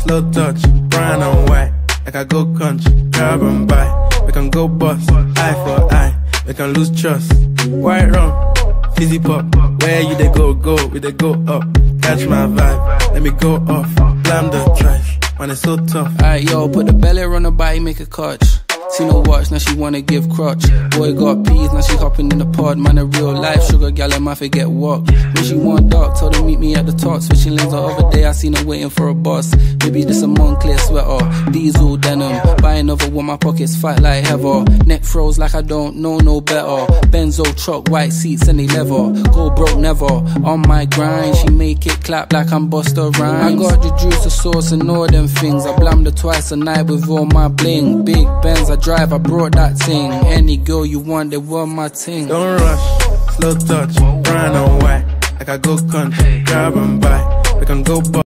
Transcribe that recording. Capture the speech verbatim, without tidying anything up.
slow touch, brown and white. Like I go country, grab and buy. We can go bust, eye for eye. We can lose trust. White rum, fizzy pop. Where you they go, go, we they go up. Catch my vibe, let me go off. Blam the trash, man it's so tough. Alright yo, put the belly on her body, make a catch. Seen her watch, now she wanna give crutch. Boy got peas, now she hopping in the pod. Man a real life sugar gal, I might forget walk. When she want dark, told her meet me at the top. Switching lanes the other day, I seen her waiting for a bus. Maybe this a Moncler sweater, diesel denim. Buy another one, my pockets fat like heather. Neck froze like I don't know no better. Benzo truck, white seats and they leather. Go broke never, on my grind. She make it clap like I'm Busta Rhymes. I got the juice, the sauce and all them things. I blammed her twice a night with all my bling. Big Benz, I drive, I brought that thing. Any girl you want, they want my ting. Don't rush, slow touch, brown and white. Like I go country, grab and buy. We can go bust.